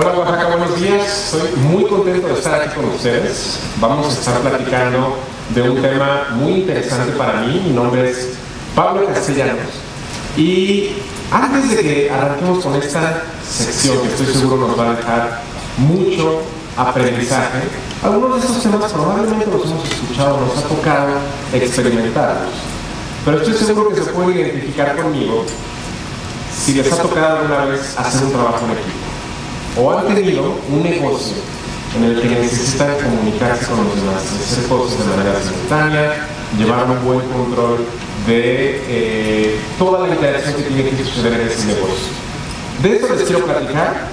Hola Oaxaca, buenos días. Estoy muy contento de estar aquí con ustedes. Vamos a estar platicando de un tema muy interesante para mí. Mi nombre es Pablo Castellanos. Y antes de que arranquemos con esta sección, que estoy seguro nos va a dejar mucho aprendizaje, algunos de estos temas probablemente los hemos escuchado, nos ha tocado experimentarlos. Pero estoy seguro que se pueden identificar conmigo si les ha tocado alguna vez hacer un trabajo en equipo o han tenido un negocio en el que necesitan comunicarse con los demás, hacer cosas de manera simultánea, llevar un buen control de toda la interacción que tiene que suceder en ese negocio. De eso les quiero platicar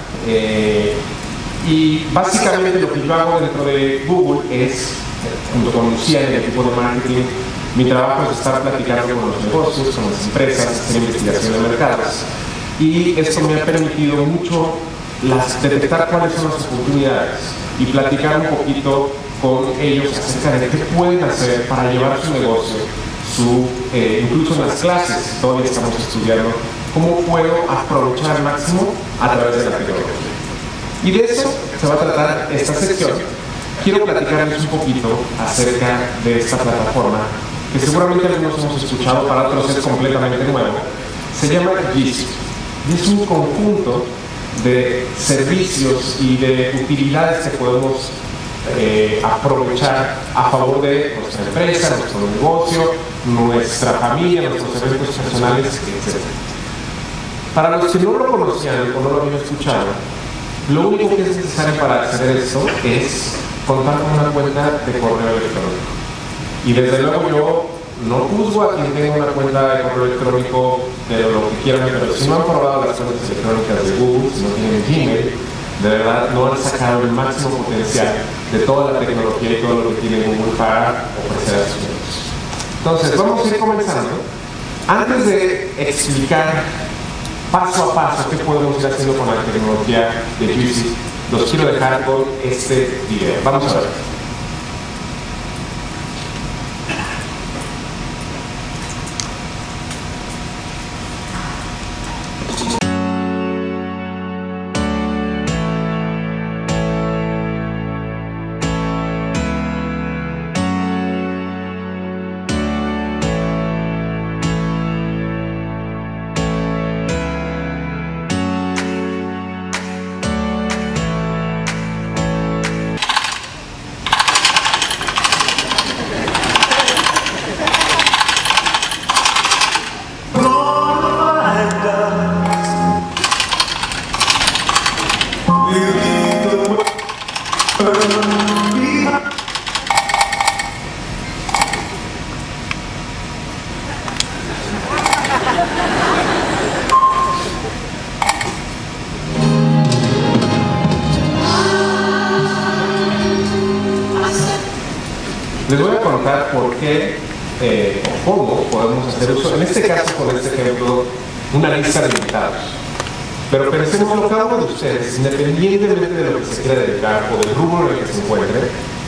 y básicamente lo que yo hago dentro de Google es, junto con Lucía y el equipo de marketing, mi trabajo es estar platicando con los negocios, con las empresas, hacer investigación de mercados. Y esto me ha permitido mucho detectar cuáles son las oportunidades y platicar un poquito con ellos acerca de qué pueden hacer para llevar su negocio, incluso en las clases, todavía estamos estudiando cómo puedo aprovechar al máximo a través de la tecnología. Y de eso se va a tratar esta sección. Quiero platicarles un poquito acerca de esta plataforma que seguramente algunos hemos escuchado, para otros es completamente nuevo. Se llama Gist. Y es un conjunto de servicios y de utilidades que podemos aprovechar a favor de nuestra empresa, nuestro negocio, nuestra familia, nuestros eventos personales, etc. Para los que no lo conocían o no lo habían escuchado, lo único que es necesario para acceder a esto es contar con una cuenta de correo electrónico. Y desde luego yo no juzgo a quien tenga una cuenta de correo electrónico de lo que quieran, pero si no han probado las cuentas electrónicas de Google, si no tienen Gmail, de verdad no han sacado el máximo potencial de toda la tecnología y todo lo que tiene Google para ofrecer a sus negocios. Entonces, vamos a ir comenzando. Antes de explicar paso a paso qué podemos ir haciendo con la tecnología de Gist, los quiero dejar con este video. Vamos a ver. Les voy a contar por qué o cómo podemos hacer uso, en este caso, con este ejemplo, una lista de invitados. Pero pensemos en cada uno de ustedes, independientemente de lo que se quiera dedicar o del rubro en el que se encuentre,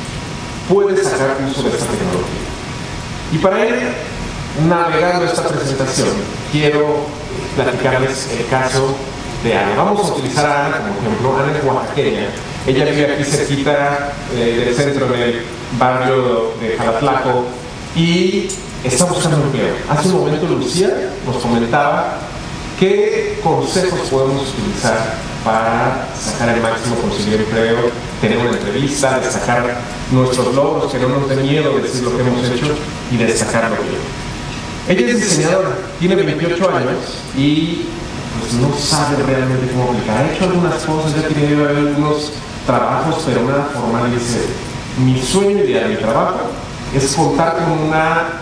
puede sacar uso de esta tecnología. Y para ir navegando esta presentación, quiero platicarles el caso de Ana. Vamos a utilizar a Ana como ejemplo. Ana es oaxaqueña. Ella vive aquí cerquita del centro, en el barrio de Jalatlaco, y está buscando empleo. Hace un momento Lucía nos comentaba qué consejos podemos utilizar para sacar el máximo, conseguir empleo, tener una entrevista, destacar nuestros logros, que no nos dé miedo de decir lo que hemos hecho y de destacarlo bien. Ella es diseñadora, tiene 28 años y pues no sabe realmente cómo aplicar. Ha hecho algunas cosas, ya ha tenido algunos trabajos, pero nada formal. Dice: mi sueño ideal, mi trabajo, es contar con un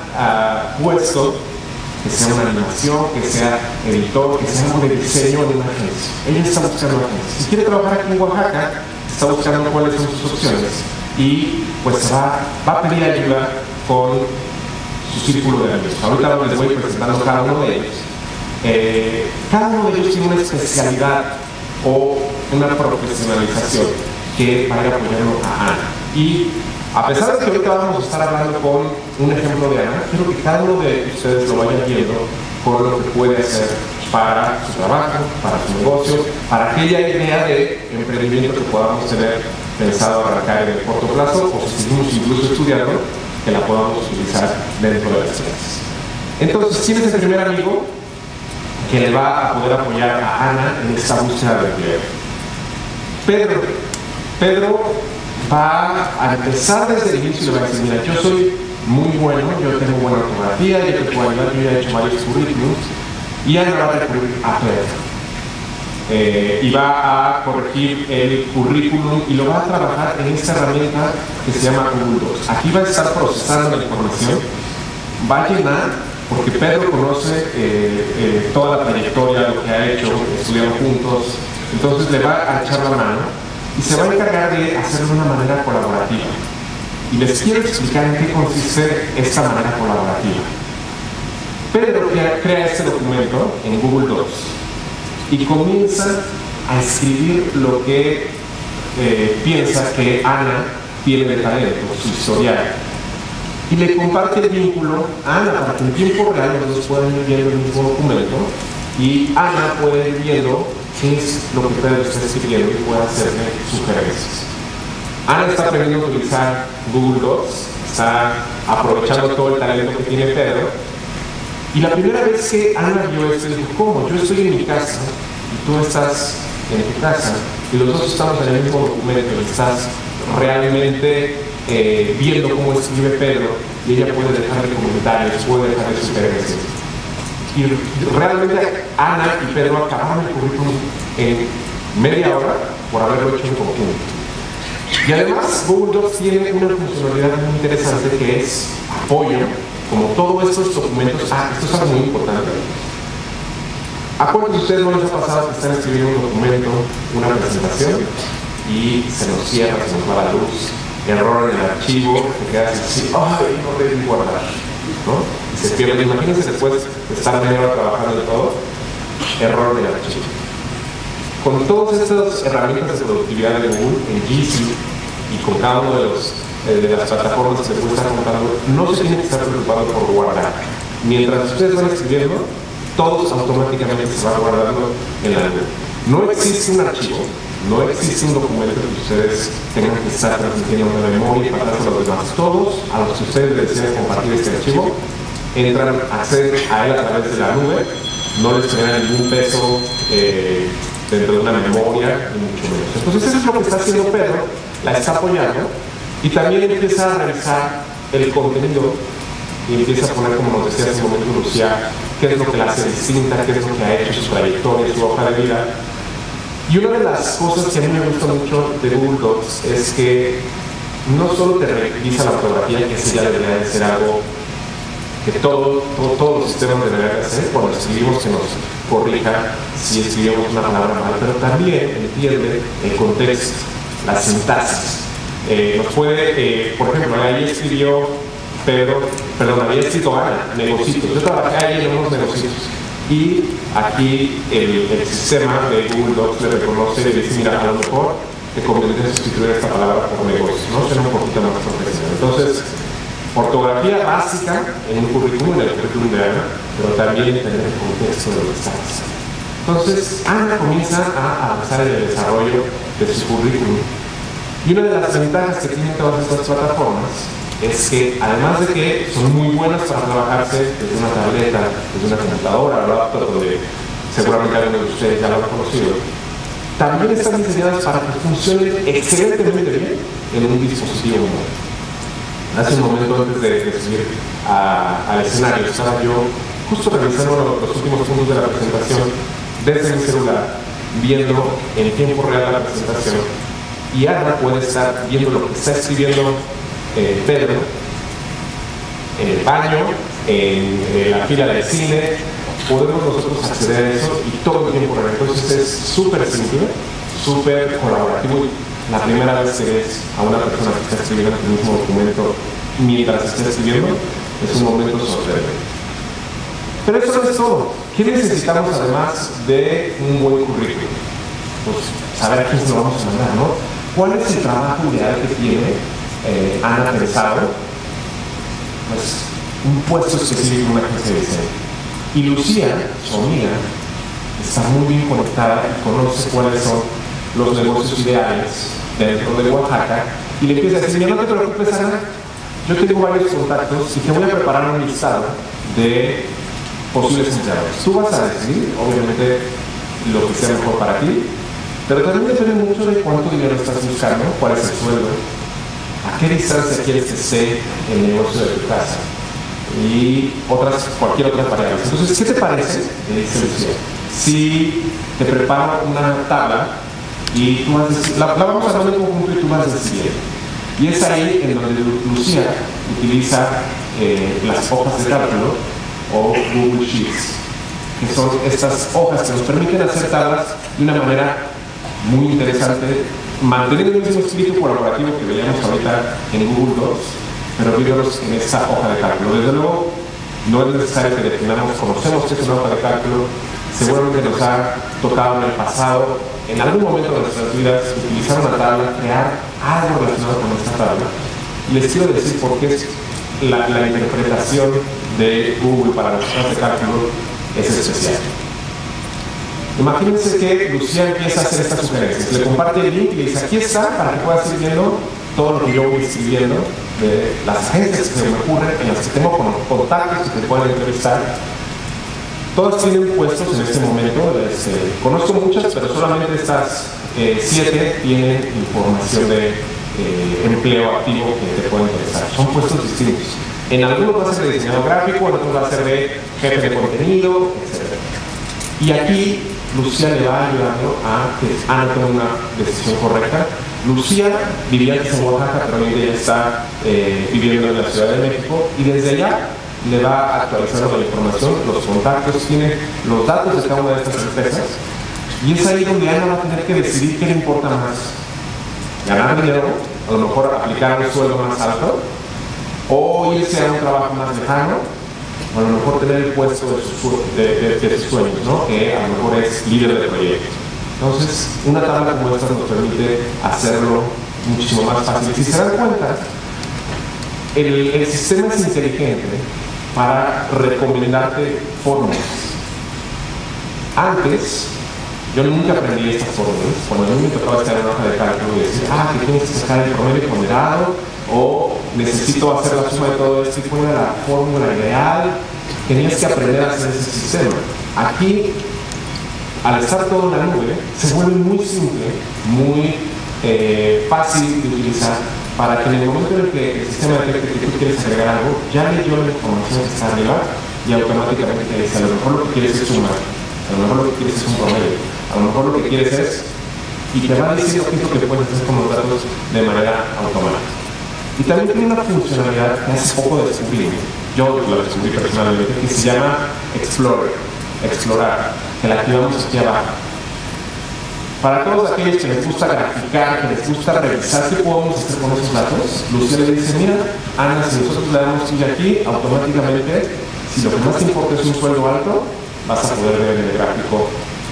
puesto que sea una animación, que sea editor, que sea algo de diseño en una agencia. Ella está buscando agencias. Si quiere trabajar aquí en Oaxaca, está buscando cuáles son sus opciones y pues va a pedir ayuda con su círculo de amigos. Ahorita les voy presentando cada uno de ellos. Cada uno de ellos tiene una especialidad o una profesionalización que va a ir apoyando a Ana. Y a pesar de que ahorita vamos a estar hablando con un ejemplo de Ana, quiero que cada uno de ustedes lo vaya viendo con lo que puede hacer para su trabajo, para su negocio, para aquella idea de emprendimiento que podamos tener pensado arrancar en el corto plazo, o si seguimos incluso estudiando, que la podamos utilizar dentro de las clases. Entonces, ¿quién es el primer amigo que le va a poder apoyar a Ana en esta búsqueda de empleo? Pedro va a empezar desde el inicio y le va a decir: mira, yo soy muy bueno, yo tengo buena ortografía, yo te puedo ayudar, yo ya he hecho varios currículums. Y Ana va a recurrir a Pedro. Y va a corregir el currículum y lo va a trabajar en esta herramienta que se llama Google Docs. Aquí va a estar procesando la información, va a llenar, porque Pedro conoce toda la trayectoria, lo que ha hecho, estudiaron juntos, entonces le va a echar la mano y se va a encargar de hacerlo de una manera colaborativa. Y les quiero explicar en qué consiste esta manera colaborativa. Pedro crea este documento en Google Docs y comienza a escribir lo que piensa que Ana tiene de talento, su historial. Y le comparte el vínculo a Ana para que en tiempo real los dos puedan ir viendo el mismo documento y Ana puede ir viendo qué es lo que Pedro está escribiendo y puede hacerle sugerencias. Ana está aprendiendo a utilizar Google Docs, está aprovechando todo el talento que tiene Pedro. Y la primera vez que Ana vio esto, dijo: ¿cómo? Yo estoy en mi casa y tú estás en tu casa y los dos estamos en el mismo documento y estás realmente viendo cómo escribe Pedro y ella puede dejarle comentarios, puede dejarle sugerencias. Y realmente Ana y Pedro acabaron el currículum en media hora por haberlo hecho en conjunto. Y además Google Docs tiene una funcionalidad muy interesante que es apoyo. Como todos estos documentos, esto es algo muy importante. ¿A cuántos de ustedes no les ha pasado que están escribiendo un documento, una presentación, y se nos cierra, se nos va la luz, error en el archivo, te quedas así: ¡ay, no debí guardar! ¿No? Y se pierde. Imagínense después de estar media hora trabajando de todo, error en el archivo. Con todas estas herramientas de productividad de Google, en G Suite y con cada uno de las plataformas que les voy a estar contando, no se tienen que estar preocupados por guardar. Mientras ustedes van escribiendo, todos automáticamente se van guardando en la nube. No existe un archivo, no existe un documento que ustedes tengan que estar transmitiendo en la memoria y pasárselo a los demás. Todos a los que ustedes les deseen compartir este archivo entran a acceder a él a través de la nube, no les genera ningún peso dentro de una memoria, ni mucho menos. Entonces eso es lo que está haciendo Pedro, la está apoyando. Y también empieza a revisar el contenido y empieza a poner, como nos decía hace un momento Lucía, qué es lo que la hace distinta, qué es lo que ha hecho, su trayectoria, su hoja de vida. Y una de las cosas que a mí me gusta mucho de Google Docs es que no solo te revisa la ortografía, que ese ya debería de ser algo que todos los sistemas deberían de hacer cuando escribimos, que nos corrija si escribimos una palabra mal, pero también entiende el contexto, la sintaxis. Nos puede, por ejemplo, ahí escribió había escrito Ana, negocios. Yo trabajé ahí en unos negocios y aquí el sistema de Google Docs le reconoce y le dice: mira, a lo mejor te conviene sustituir esta palabra por negocios, ¿no? Ser un poquito más profesional. Entonces, ortografía básica en un currículum, en el currículum de Ana, pero también entender el contexto de lo que está haciendo. Entonces, Ana comienza a avanzar en el desarrollo de su currículum. Y una de las ventajas que tienen todas estas plataformas es que, además de que son muy buenas para trabajarse desde una tableta, desde una computadora, laptop, donde seguramente algunos de ustedes ya lo han conocido, también están diseñadas para que funcionen excelentemente bien en un dispositivo móvil. Hace un momento, antes de subir al escenario, estaba yo justo revisando los últimos puntos de la presentación desde mi celular, viendo en tiempo real la presentación. Y Ana puede estar viendo lo que está escribiendo Pedro en el baño, en la fila del cine. Podemos nosotros acceder a eso y todo el tiempo real. Entonces es súper simple, súper colaborativo. La primera vez que ves a una persona que está escribiendo el mismo documento mientras está escribiendo, es un momento sorprendente. Pero eso no es todo. ¿Qué necesitamos además de un buen currículum? Pues saber a quién se lo vamos a mandar, ¿no? ¿Cuál es el trabajo ideal que tiene Ana pensado? Pues un puesto específico en una agencia de diseño. Y Lucía, su amiga, está muy bien conectada y conoce cuáles son los negocios ideales dentro de Oaxaca y le empieza a decir, mira, no te preocupes, Ana, yo tengo varios contactos y te voy a preparar un listado de posibles empleadores. Tú vas a decidir, obviamente, lo que sea mejor para ti, pero también depende mucho de cuánto dinero estás buscando, cuál es el sueldo, a qué distancia quieres que esté el negocio de tu casa y cualquier otra variable. Entonces, ¿qué te parece? Le dice Lucía, si te preparo una tabla y tú vas a decir, la vamos a armar en conjunto y tú vas a decidir. Y es ahí en donde Lucía utiliza las hojas de cálculo o Google Sheets, que son estas hojas que nos permiten hacer tablas de una manera muy interesante, manteniendo el mismo espíritu colaborativo que veíamos ahorita en Google Docs, pero viéndolos en esta hoja de cálculo. Desde luego, no es necesario que definamos, conocemos que es una hoja de cálculo, seguramente nos ha tocado en el pasado, en algún momento de nuestras vidas, utilizar una tabla, crear algo relacionado con esta tabla. Y les quiero decir por qué la interpretación de Google para las hojas de cálculo es especial. Imagínense que Lucía empieza a hacer estas sugerencias, le comparte el link y le dice, aquí está, para que puedas ir viendo todo lo que yo voy escribiendo de las agencias que se me ocurren, en las que tengo contactos que te pueden entrevistar. Todas tienen puestos en este momento, conozco muchas, pero solamente estas 7 tienen información de empleo activo que te puede interesar. Son puestos distintos. En algunos va a ser de diseñador gráfico, en otros va a ser de jefe de contenido, etc. Y aquí Lucía le va ayudando a que Ana tome una decisión correcta. Lucía vivía antes en Oaxaca, pero hoy ella está viviendo en la Ciudad de México y desde allá le va actualizando la información, los contactos, tiene los datos de cada una de estas empresas y es ahí donde Ana va a tener que decidir qué le importa más: ganar dinero, a lo mejor aplicar un sueldo más alto, o irse a un trabajo más lejano, o a lo mejor tener el puesto de sus sueños, ¿no? Que a lo mejor es líder de proyecto. Entonces, una tabla como esta nos permite hacerlo muchísimo más fácil. Si se dan cuenta, el sistema es inteligente para recomendarte fórmulas. Antes, yo nunca aprendí estas fórmulas. Cuando a mí me tocaba estar en una hoja de cálculo y decir, que tienes que sacar el promedio ponderado, o necesito hacer la suma de todo esto y cuál era la fórmula ideal, tenías que aprender a hacer ese sistema. Aquí, al estar todo en la nube, se vuelve muy simple, muy fácil de utilizar, para que en el momento en el que el sistema detecte que tú quieres agregar algo, ya leyó la información que está arriba y automáticamente te dice, a lo mejor lo que quieres es sumar, a lo mejor lo que quieres es un promedio, a lo mejor lo que quieres es, y te va diciendo qué es lo que puedes hacer con los datos de manera automática. Y también tiene una funcionalidad que hace poco descubrí, yo la descubrí personalmente, que se llama explorar, que la activamos aquí abajo. Para todos aquellos que les gusta graficar, que les gusta revisar qué podemos hacer con esos datos, Lucía le dice, mira, Ana, si nosotros le damos clic aquí, automáticamente, si lo que más te importa es un sueldo alto, vas a poder ver en el gráfico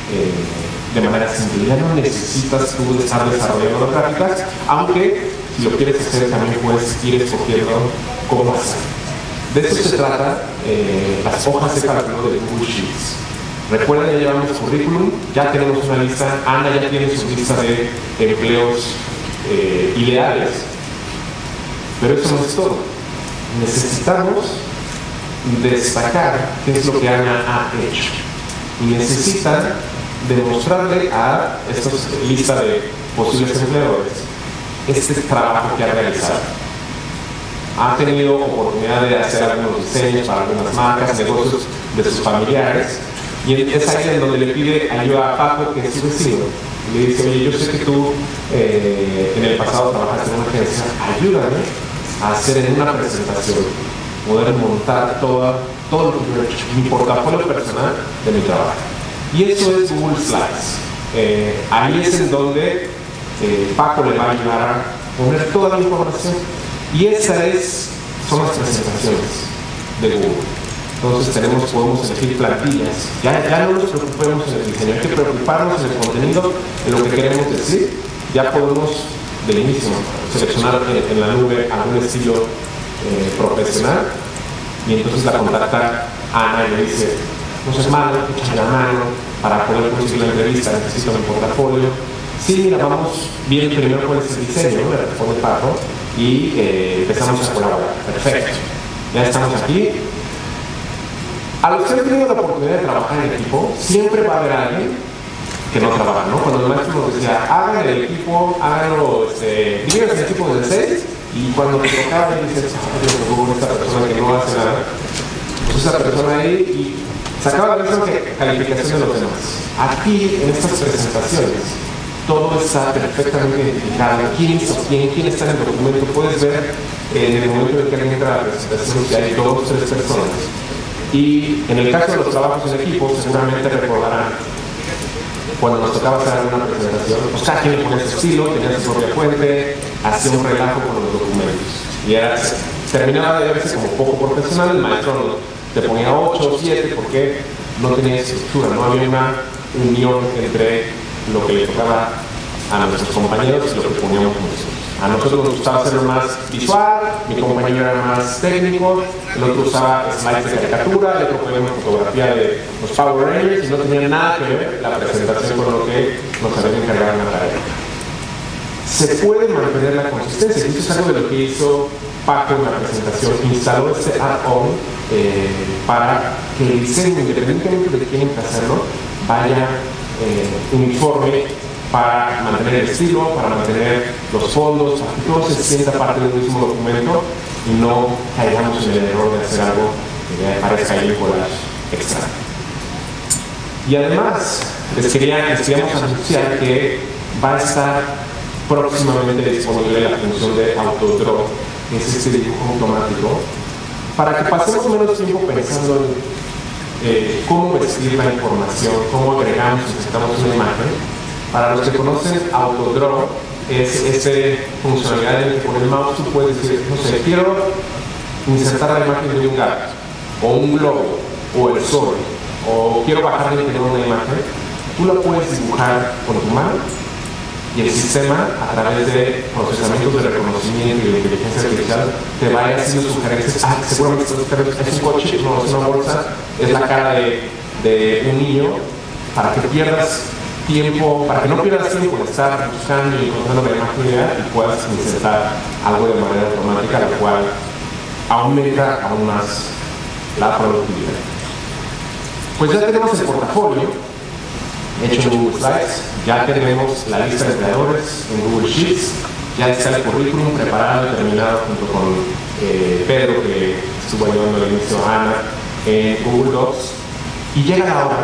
de manera simple. Ya no necesitas tú estar desarrollando las gráficas, aunque si lo quieres hacer también puedes ir escogiendo cómo hacer. De eso se trata las hojas de cálculo de Google Sheets. Recuerden, ya llevamos currículum, ya tenemos una lista, Ana ya tiene su lista de empleos ideales, pero eso no es todo. Necesitamos destacar qué es lo que Ana ha hecho y necesitan demostrarle a esta lista de posibles empleadores este trabajo que ha realizado. Ha tenido oportunidad de hacer algunos diseños para algunas marcas, negocios de sus familiares. Y es ahí en donde le pide ayuda a Paco, que es su vecino. Y le dice, oye, yo sé que tú en el pasado trabajaste en una agencia, ayúdame a hacer en una presentación, poder montar todo lo que yo he hecho, mi portafolio personal de mi trabajo. Y eso es Google Slides. Ahí es en donde Paco le va a ayudar a poner toda la información. Y esas son las presentaciones de Google. Entonces podemos elegir plantillas. Ya no nos preocupemos en el diseño, hay que preocuparnos en el contenido, en lo que queremos decir. Ya podemos de inicio seleccionar en la nube algún estilo profesional y entonces la contacta Ana y le dice, no seas malo, échale la mano, para poder conseguir la entrevista necesito un portafolio. Sí, mira, vamos viendo primero cuál es el diseño, me responde Paco, y empezamos a colaborar. Perfecto, ya estamos aquí. A los que han tenido la oportunidad de trabajar en equipo, siempre va a haber alguien que no trabaja, ¿no? Cuando el maestro nos decía, hagan el equipo, háganlo, dividan el equipo de 6, y cuando te tocaba y dices, esta persona que no hace nada, pues esa persona ahí y sacaba la misma calificación de los demás. Aquí, en estas presentaciones, todo está perfectamente identificado. ¿Quién hizo quién está en el documento? Puedes ver en el momento en que alguien entra a la presentación que hay 2 o 3 personas. Y en el caso de los trabajos en equipo, seguramente recordarán cuando nos tocaba hacer alguna presentación, pues cada quien ponía su estilo, tenía su propia fuente, hacía un relajo con los documentos. Y terminaba de verse como poco profesional, el maestro te ponía 8 o 7 porque no tenía estructura, no había una unión entre lo que le tocaba a nuestros compañeros y lo que poníamos nosotros. A nosotros nos gustaba hacerlo más visual, mi compañero era más técnico, el otro usaba slides de caricatura, el otro ponía una fotografía de los Power Rangers y no tenía nada que ver la presentación con lo que nos habían encargado en la tarea. Se puede mantener la consistencia, y eso es algo de lo que hizo Paco en la presentación. Instaló este add-on para que el diseño, independientemente de quién hacerlo, vaya uniforme para mantener el estilo, para mantener los fondos, para que todo se sienta parte del mismo documento y no caigamos en el error de hacer algo que parezca ahí collage extra. Y además, les queríamos anunciar que va a estar próximamente disponible la función de autodraw, que es este dibujo automático, para que pasemos menos tiempo pensando en cómo vestir la información, cómo agregamos, necesitamos una imagen. Para los que conocen Autodraw, es esa funcionalidad en la que con el mouse tú puedes decir, no sé, quiero insertar la imagen de un gato, o un globo, o el sol, o quiero bajar el interior de una imagen. Tú la puedes dibujar con tu mano y el sistema, a través de procesamientos de reconocimiento y de inteligencia artificial, te va a ir haciendo sugerencias. Seguramente es un coche, no es una bolsa, es la cara de un niño, para que pierdas tiempo, para que no pierdas tiempo en estar buscando y encontrando la imagen ideal y puedas insertar algo de manera automática, la cual aumenta aún más la productividad. Pues ya tenemos el portafolio hecho en Google Slides, ya tenemos la lista de empleadores en Google Sheets, ya está el currículum preparado y terminado junto con Pedro, que estuvo ayudando al inicio a Ana, en Google Docs, y llega la hora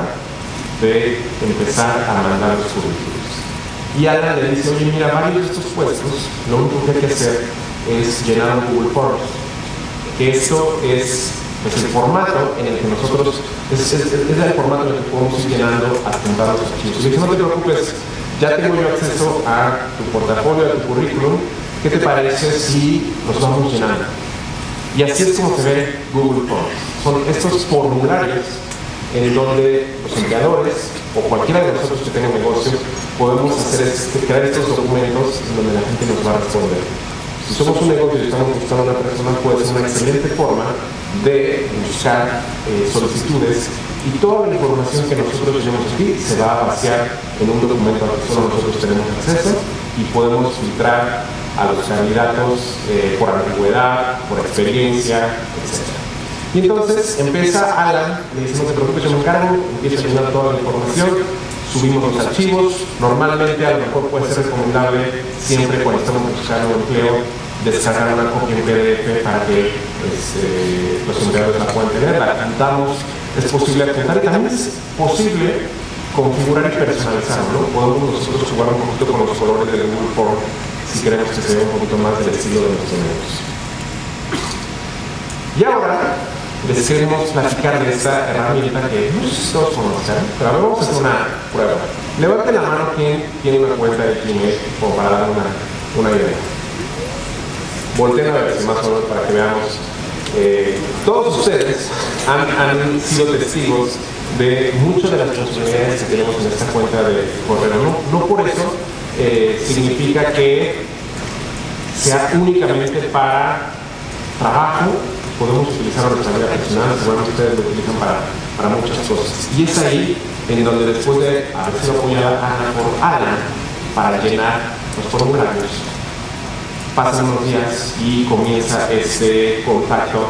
de empezar a mandar los currículos. Y Ana le dice, oye, mira, varios de estos puestos, lo único que hay que hacer es llenar un Google Forms, que esto es pues, el formato en el que nosotros, es el formato en el que podemos ir llenando, adjuntando los archivos. Y dice, no te preocupes, ya tengo yo acceso a tu portafolio, a tu currículum, ¿qué te parece si los vamos llenando? Y así es como se ve Google Forms. Son estos formularios en donde los empleadores o cualquiera de nosotros que tenga un negocio podemos crear estos documentos en donde la gente nos va a responder. Si somos un negocio y estamos buscando a una persona, puede ser una excelente forma de buscar solicitudes y toda la información que nosotros tenemos aquí se va a vaciar en un documento al que solo nosotros tenemos acceso y podemos filtrar a los candidatos por antigüedad, por experiencia, etc. Y entonces empieza Alan, le dice, no te preocupes, yo me encargo, empieza a llenar toda la información, subimos los archivos. Normalmente a lo mejor puede ser recomendable, siempre cuando estamos buscando un empleo, descargar una copia en PDF para que los empleadores la puedan tener, la adjuntamos, es posible adjuntar y también es posible configurar y personalizar, ¿no? Podemos nosotros jugar un poquito con los colores del Google Form si queremos que se vea un poquito más del estilo de nuestro negocio. Y ahora les queremos platicar de esta herramienta que no sé si todos conocen, pero ahora vamos a hacer una prueba. Levanten la mano quien tiene una cuenta de Gmail, como para dar una idea. Volteen a ver si más o menos para que veamos. Todos ustedes han sido testigos de muchas de las funcionalidades que tenemos en esta cuenta de correo. No por eso significa que sea únicamente para trabajo. Podemos utilizarlo en nuestra vida personal, seguramente ustedes lo utilizan para muchas cosas. Y es ahí en donde después de haber sido apoyada Ana por Alan para llenar los formularios, pasan unos días y comienza este contacto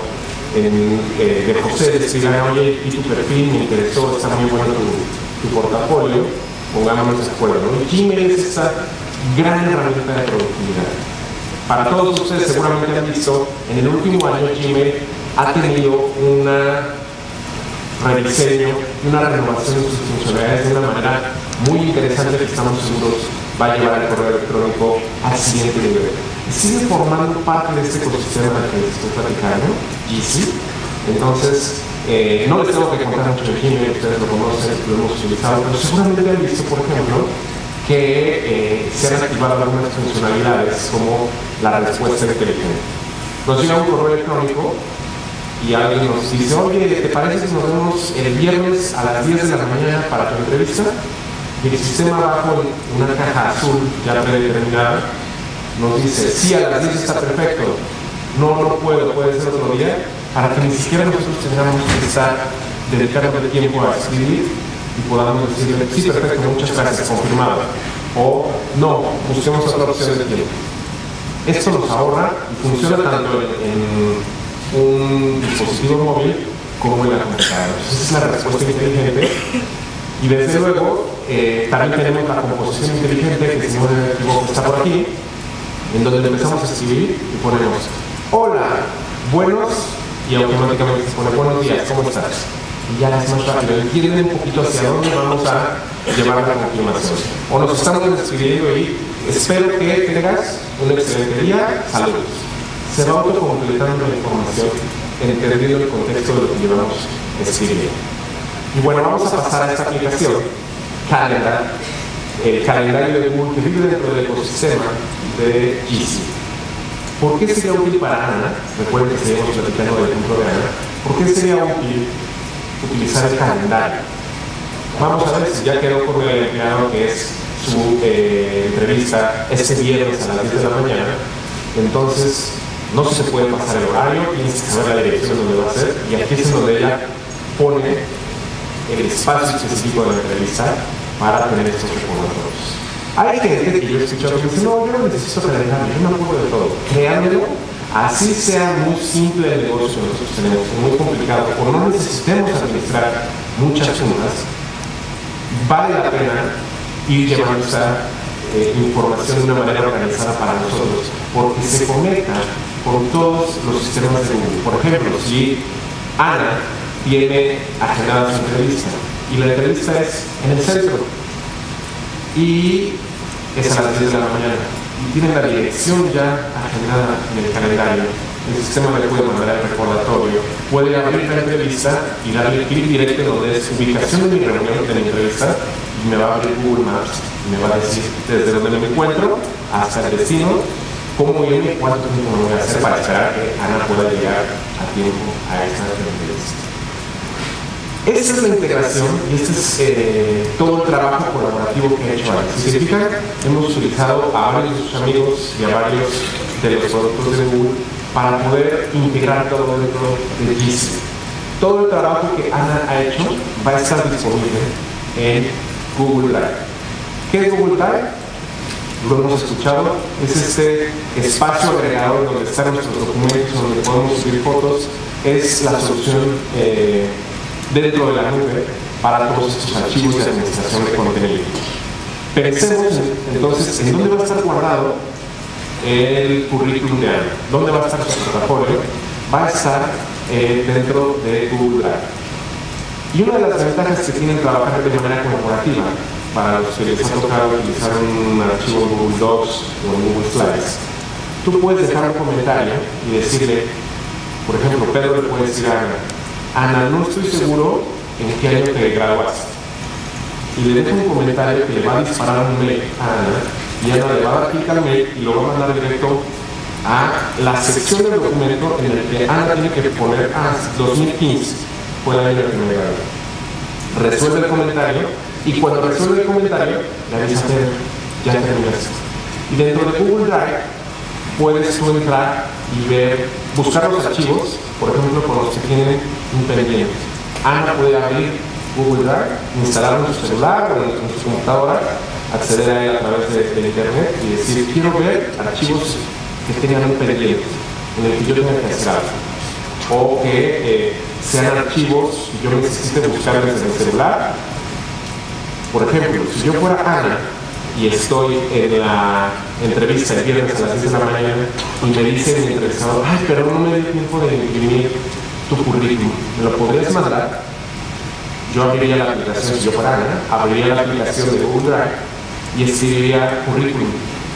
de José, de escribir, oye, y tu perfil me interesó, está muy bueno tu portafolio, pongámonos de acuerdo, ¿no? Gmail es esta gran herramienta de productividad. Para todos ustedes seguramente han visto, en el último año Gmail ha tenido una rediseño y una renovación de sus funcionalidades de una manera muy interesante que estamos seguros va a llevar el correo electrónico al siguiente nivel. Y sigue formando parte de este ecosistema que les estoy platicando, G Suite. Entonces, no les tengo que contar mucho de Gmail, ustedes lo conocen, lo hemos utilizado, pero seguramente han visto, por ejemplo, que se han activado algunas funcionalidades como la respuesta inteligente. Nos llega un correo electrónico y alguien nos dice, oye, ¿te parece que nos vemos el viernes a las 10 de la mañana para tu entrevista? Y el sistema va con una caja azul ya predeterminada, nos dice, sí, a las 10 está perfecto, no puedo, puede ser otro día, para que ni siquiera nosotros tengamos que estar dedicando el tiempo a escribir y podamos decirle, sí, perfecto, muchas gracias, confirmado. O no, busquemos otra opción de tiempo. Esto nos ahorra y funciona tanto en un dispositivo móvil como en la computadora. Esa es la respuesta inteligente. Y desde luego, también tenemos la composición inteligente, que si no me equivoco está por aquí, en donde empezamos a escribir y ponemos, hola, buenos, y automáticamente se pone, buenos días, ¿cómo estás? Y ya es más rápido, entienden un poquito hacia dónde vamos a llevar la confirmación. O nos estamos despidiendo y espero que tengas un excelente día, saludos. Se va autocompletando la información entendiendo el contexto de lo que llevamos escribiendo. Y bueno, vamos a pasar a esta aplicación, Calendar, el calendario de Google que vive dentro del ecosistema de G Suite. ¿Por qué sería útil para Ana? Recuerden que seguimos platicando del ejemplo de Ana. ¿Por qué sería útil utilizar el calendario? Vamos a ver si ya quedó con el empleado que es su entrevista este viernes a las 10 de la mañana. Entonces, no se puede pasar el horario, tienes que saber la dirección donde va a ser, y aquí es donde ella pone el espacio específico de la entrevista para tener estos recordatorios. Hay gente que yo he escuchado que dice, no, yo no necesito calendario, yo me acuerdo de todo. Créanmelo, así sea muy simple el negocio que nosotros tenemos, muy complicado, o no necesitemos administrar muchas sumas, vale la pena ir llevando esa información de una manera organizada para nosotros, porque se conecta con todos los sistemas de Google. Por ejemplo, si Ana tiene agendada su entrevista y la entrevista es en el centro y es a las 10 de la mañana y tiene la dirección ya agendada en el calendario, el sistema le puede mandar el recordatorio, puede abrir la entrevista y darle clic directo donde es ubicación de mi reunión, de mi entrevista, y me va a abrir Google Maps y me va a decir desde donde me encuentro hasta el destino, cómo irme y cuánto tiempo me voy a hacer para esperar que Ana pueda llegar a tiempo a esta entrevista. Esta es la integración y este es todo el trabajo colaborativo que ha hecho Ana. Si se fijan, hemos utilizado a varios de sus amigos y a varios de los productos de Google para poder integrar todo dentro de G Suite. Todo el trabajo que Ana ha hecho va a estar disponible en Google Drive. ¿Qué es Google Drive? Lo hemos escuchado, es este espacio agregado donde están nuestros documentos, donde podemos subir fotos, es la solución dentro de la nube para todos estos archivos de administración de contenido. Pensemos entonces en dónde va a estar guardado el currículum de Ana, dónde va a estar su portafolio, va a estar dentro de Google Drive. Y una de las ventajas que tienen trabajar de manera corporativa para los que les ha tocado utilizar un archivo en Google Docs o en Google Slides, tú puedes dejar un comentario y decirle, por ejemplo, Pedro le puede decir a Ana, Ana, no estoy seguro en qué año te graduaste. Y le dejo un comentario que le va a disparar un mail a Ana, y Ana le va a dar clic al mail y lo va a mandar directo a la sección del documento en el que Ana tiene que poner 2015, fue el año que me gradué. Resuelve el comentario, y cuando resuelve el comentario, le avisa a Pedro, ya terminaste. Y dentro de Google Drive, puedes tú entrar y ver, buscar los archivos, por ejemplo, con los que tienen un pendiente. Ana puede abrir Google Drive, instalarlo en su celular o en su computadora, acceder a él a través de internet y decir, quiero ver archivos que tengan un pendiente en el que yo tenga que hacer algo, o que sean archivos que yo necesite buscar desde el celular. Por ejemplo, si yo fuera Ana y estoy en la entrevista el viernes a las 10 de la mañana y me dice mi entrevistador, ay, pero no me dio tiempo de imprimir tu currículum, ¿me lo podrías mandar? Yo abriría la aplicación, si yo fuera Ana, abriría la aplicación de Google Drive y escribiría currículum.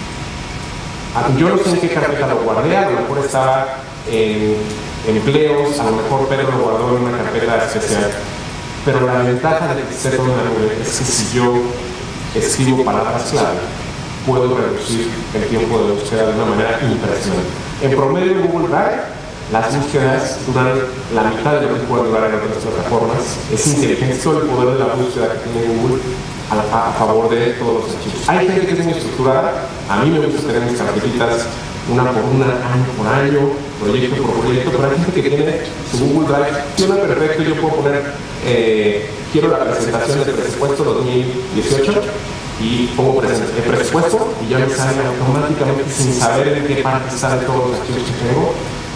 Yo no sé en qué carpeta lo guardé, a lo mejor estaba en empleos, a lo mejor Pedro lo guardó en una carpeta especial. Pero la ventaja de que esté todo en la nube es que si yo escribo palabras clave, puedo reducir el tiempo de búsqueda de una manera impresionante. En promedio en Google Drive, las búsquedas duran la mitad de lo que puede durar en otras plataformas. Es inteligente todo el poder de la búsqueda que tiene Google a favor de todos los archivos. Hay gente que es muy estructurada, a mí me gusta tener mis carpetitas una por una, año por año, proyecto por proyecto, pero hay gente que tiene su Google Drive, funciona perfecto. Yo puedo poner, quiero la presentación del presupuesto 2018 y pongo el presupuesto y ya me sale automáticamente sin saber en qué parte está de todos los archivos que tengo.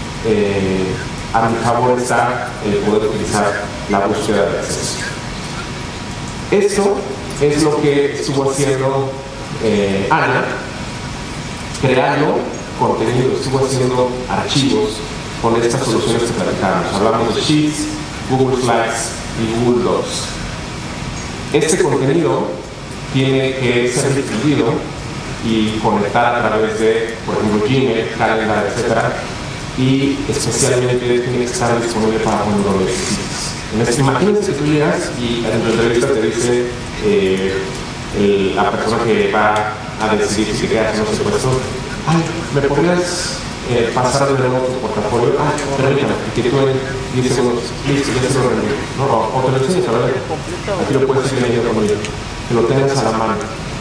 A mi favor está el poder utilizar la búsqueda de acceso. Esto es lo que estuvo haciendo Ana, creando contenido, estuvo haciendo archivos con estas soluciones que platicamos. Hablamos de Sheets, Google Slides y Google Docs. Este contenido tiene que ser difundido y conectar a través de, por ejemplo, Gmail, Calendar, etc. Y especialmente tiene que estar disponible para cuando lo necesites. Imagínense que tú llegas y en tu entrevista te dice la persona que va a decidir si te quedas en ese puesto, ay, ¿me podrías pasar de nuevo tu portafolio? Ah, permítame, que tú en 10 segundos, listo, ya se lo rendí. No, o te lo enseñas a ver, aquí lo puedes ir leyendo conmigo, que lo tengas a la mano.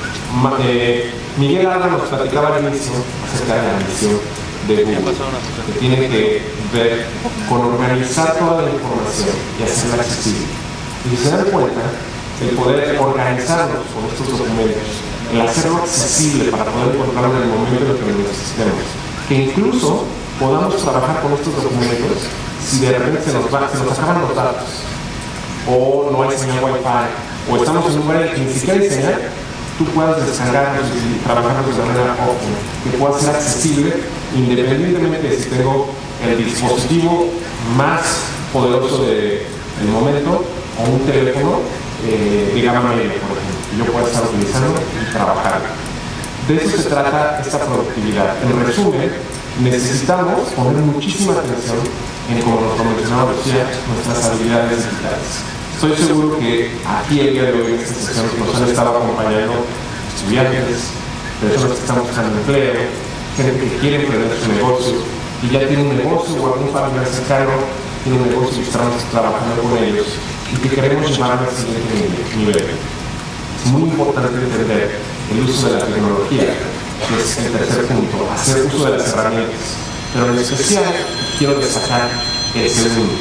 Miguel Arda nos platicaba al inicio acerca de la misión de Google, que tiene que ver con organizar toda la información y hacerla accesible. Y se dan cuenta, el poder organizarnos con estos documentos, el hacerlo accesible para poder encontrarlo en el momento en que lo necesitemos, que incluso podamos trabajar con estos documentos si de repente se nos acaban los datos, o no hay señal Wi-Fi, o estamos en un lugar en el que ni siquiera hay señal, tú puedas descargarlos y trabajarlos de manera óptima, que pueda ser accesible independientemente de si tengo el dispositivo más poderoso del momento o un teléfono de gama media, por ejemplo, que yo pueda estar utilizando y trabajar. De eso se trata esta productividad. En resumen, necesitamos poner muchísima atención en, como nos mencionaba Lucía, nuestras habilidades digitales. Estoy seguro que aquí el día de hoy en esta sesión nos han estado acompañando estudiantes, personas que están buscando empleo, gente que quiere emprender su negocio y ya tiene un negocio o algún familiar cercano tiene un negocio y estamos trabajando con ellos y que queremos llevarlo al siguiente nivel. Es muy importante entender el uso de la tecnología, que es el tercer punto, hacer uso de las herramientas, pero en especial quiero destacar el segundo,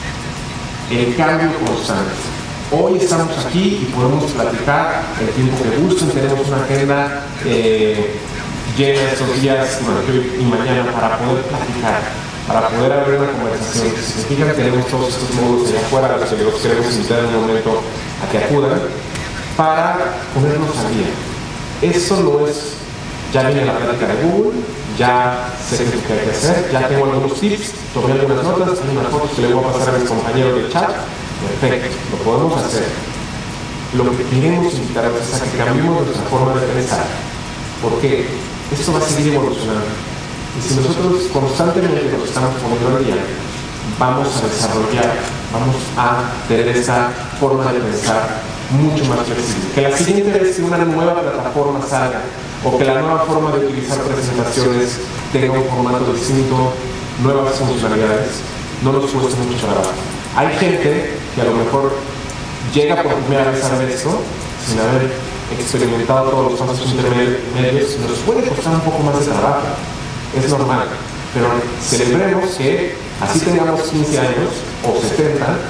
el cambio constante. Hoy estamos aquí y podemos platicar el tiempo que gusten, tenemos una agenda llena estos días, hoy y mañana, para poder platicar, para poder abrir una conversación. Significa que tenemos todos estos módulos allá afuera, a los que los queremos invitar en un momento a que acudan, para ponernos al día. Esto no es, ya viene la plática de Google, ya sé qué es lo que hay que hacer, ya tengo algunos tips, tomé algunas notas, hay unas fotos que le voy a pasar a mis compañeros del chat. Perfecto, lo podemos hacer. Lo que queremos invitar es a que cambiemos nuestra forma de pensar, porque esto va a seguir evolucionando. Y si nosotros constantemente nos estamos poniendo al día, vamos a desarrollar, vamos a tener esa forma de pensar mucho más flexible. Que la siguiente vez que una nueva plataforma salga, o que la nueva forma de utilizar presentaciones tenga un formato distinto, nuevas funcionalidades, no nos cuesta mucho trabajo. Hay gente que a lo mejor llega por primera vez a ver esto sin haber experimentado todos los pasos intermedios, nos puede costar un poco más de trabajo, es normal, pero celebremos que así tengamos 15 años o 70,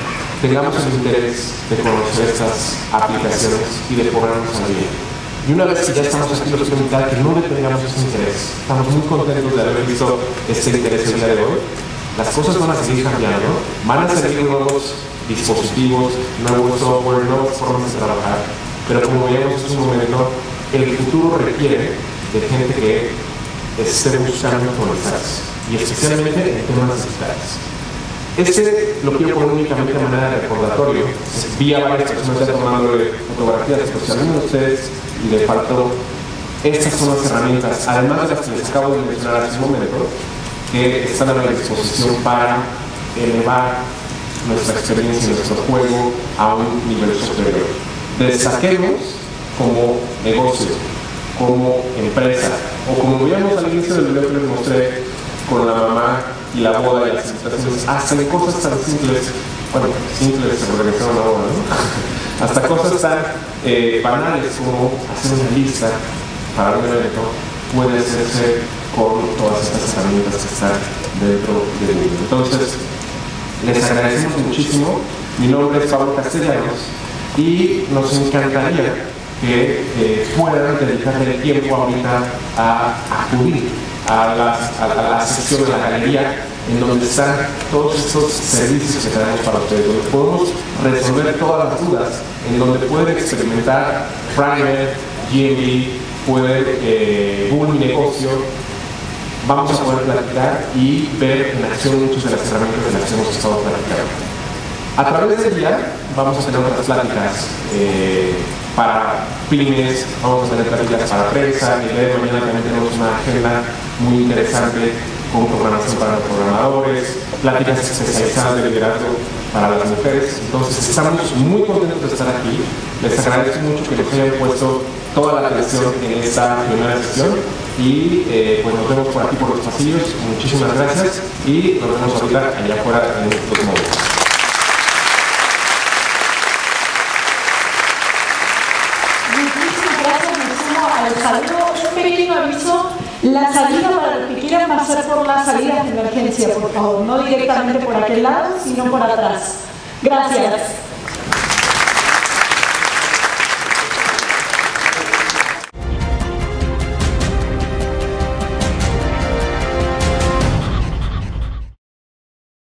tengamos el interés de conocer estas aplicaciones y de ponernos al día. Y una vez que ya estamos aquí, los quiero invitar a que no detengamos ese interés. Estamos muy contentos de haber visto este interés el día de hoy. Las cosas van a seguir cambiando, van a salir nuevos dispositivos, nuevos software, nuevas formas de trabajar, pero como veíamos hace un momento, el futuro requiere de gente que esté buscando actualizarse, y especialmente en temas digitales. Este lo quiero poner únicamente de manera de recordatorio. Vi a varias personas ya tomando fotografías, pero si a alguno de ustedes le faltó, estas son las herramientas, además de las que les acabo de mencionar hace un momento, que están a la disposición para elevar nuestra experiencia y nuestro juego a un nivel superior. Destaquemos como negocio, como empresa, o como veíamos al inicio del video que les mostré con la mamá y la boda y las invitaciones, hacen cosas tan simples, bueno, simples se organizar una boda, ¿no? Hasta cosas tan banales como hacer una lista para un evento puede hacerse con todas estas herramientas que están dentro del libro. Entonces, les agradecemos muchísimo. Mi nombre es Pablo Castellanos y nos encantaría que puedan dedicarle tiempo ahorita a acudir a la sección de la galería, en donde están todos estos servicios que tenemos para ustedes, donde podemos resolver todas las dudas, en donde pueden experimentar Primer, GMB, pueden Google Mi Negocio. Vamos a poder platicar y ver en acción muchas de las herramientas de las que hemos estado platicando. A través del día vamos a tener otras pláticas para pymes, vamos a tener pláticas para prensa, y el día de mañana también tenemos una agenda muy interesante con programación para los programadores, pláticas especializadas de liderazgo para las mujeres. Entonces estamos muy contentos de estar aquí. Les agradezco mucho que nos hayan puesto toda la atención en esta primera sesión y pues nos vemos por aquí por los pasillos. Muchísimas gracias y nos vemos ahorita allá afuera en estos momentos. Muchísimas gracias, me sumo al saludo. Un pequeño aviso, la salida para los que quieran pasar por las salidas de emergencia, por favor, no directamente por aquel lado, sino por atrás. Gracias.